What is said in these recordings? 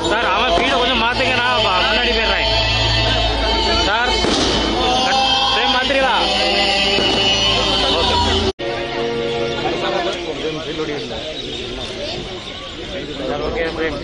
Sir அவன் வீடை கொஞ்சம் மாத்துங்க, நான் முன்னாடி போயிடுறேன் சார். ஃப்ரேம் மாத்திரீங்களா? ஓகே ஃப்ரேம்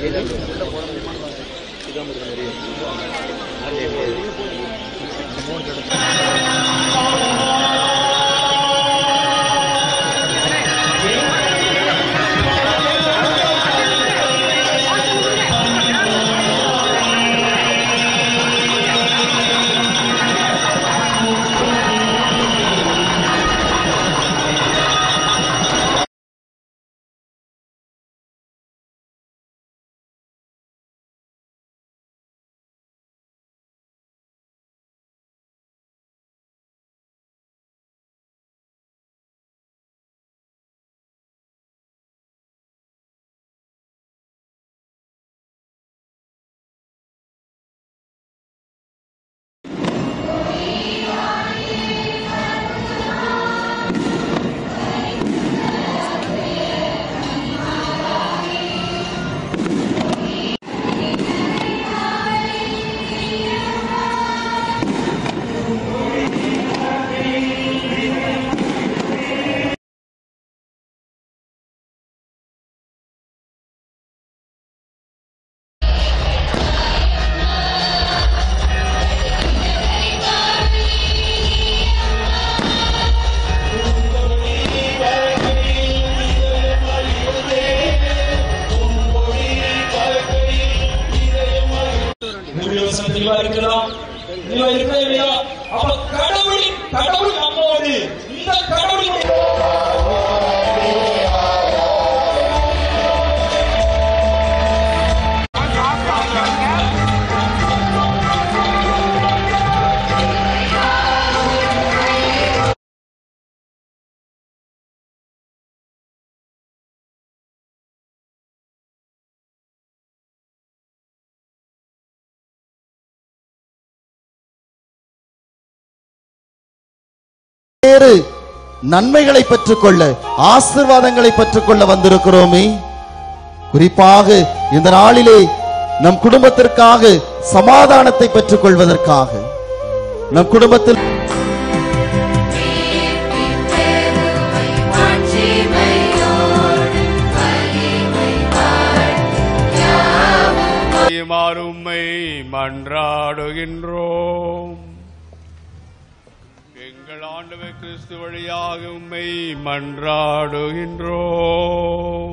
இருக்கலாம். அப்ப கடவுள் நம்மோடு, இந்த கடவுளுடைய நன்மைகளை பெற்றுக்கொள்ள, ஆசீர்வாதங்களை பெற்றுக்கொள்ள வந்திருக்கிறோமே. குறிப்பாக இந்த நாளிலே நம் குடும்பத்திற்காக சமாதானத்தை பெற்றுக் கொள்வதற்காக, நம் குடும்பத்தில் உம்மை மன்றாடுகின்றோம். எங்கள் ஆண்டவர் கிறிஸ்து வழியாக உம்மை மன்றாடுகின்றோம்.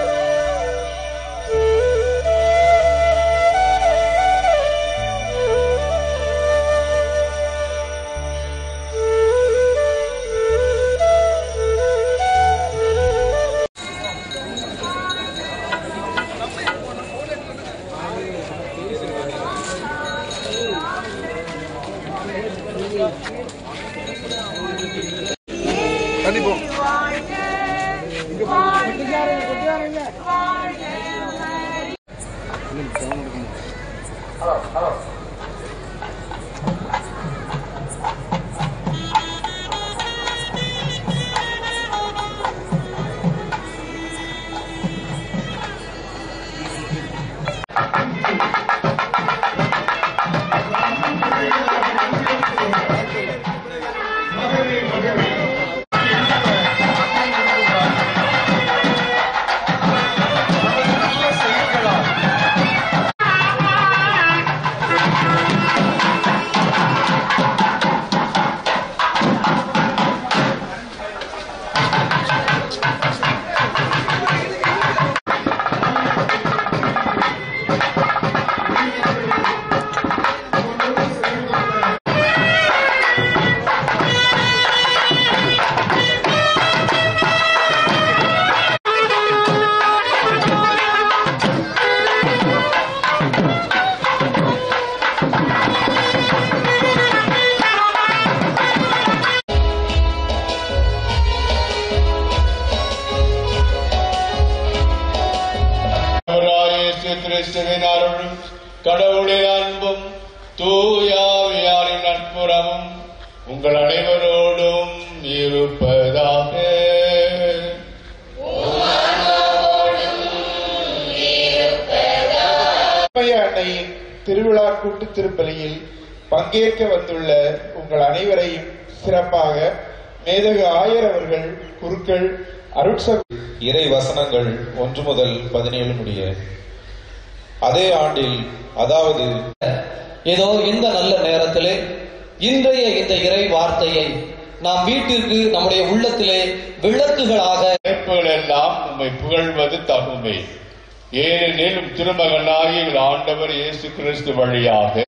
கடவுளின் அன்பும் தூயாவியாரின் நட்புறவும் உங்கள் அனைவரோடும் இருப்பதாக. அன்னையின் திருவிழா கூட்டு திருப்பலியில் பங்கேற்க வந்துள்ள உங்கள் அனைவரையும் சிறப்பாக மேதகு ஆயர் அவர்கள் குருக்கள் இறை வசனங்கள் 1 முதல் 17 முடிய. அதே ஆண்டில், அதாவது ஏதோ இந்த நல்ல நேரத்திலே இன்றைய இந்த இறை வார்த்தையை நாம் வீட்டிற்கு நம்முடைய உள்ளத்திலே விளக்குகளாக எல்லாம் உம்மை புகழ்வது தகுமை. ஏனெனில் திருமகனாகிய எங்கள் ஆண்டவர் இயேசு கிறிஸ்து வழியாக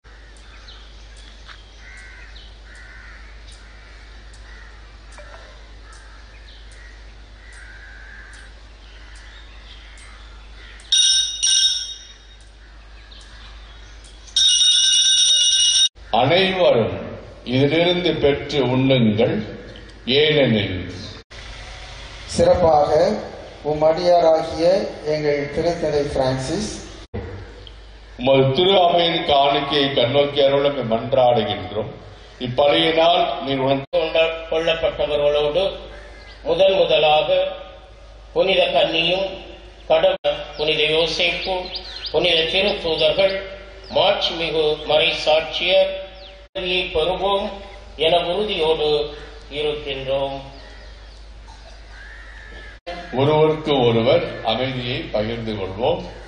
அனைவரும் இதிலிருந்து பெற்று உண்ணுங்கள். ஏனெனில் சிறப்பாக உம்மடியாராகிய எங்கள் திருத்தந்தை பிரான்சிஸ் உமது திரு அவையின் காணிக்கையை கண்ணோக்கி அருள மன்றாடுகின்றோம். இப்பலியினால் நீர் கொல்லப்பட்டவர்களோடு முதலாக புனித கன்னியும் கடவுள் புனித யோசேப்பு புனித திருத்தூதர்கள் மாட்சிமிகு மறை சாட்சியர் பெறுவோம் என உறுதியோடு இருக்கின்றோம். ஒருவருக்கு ஒருவர் அமைதியை பகிர்ந்து கொள்வோம்.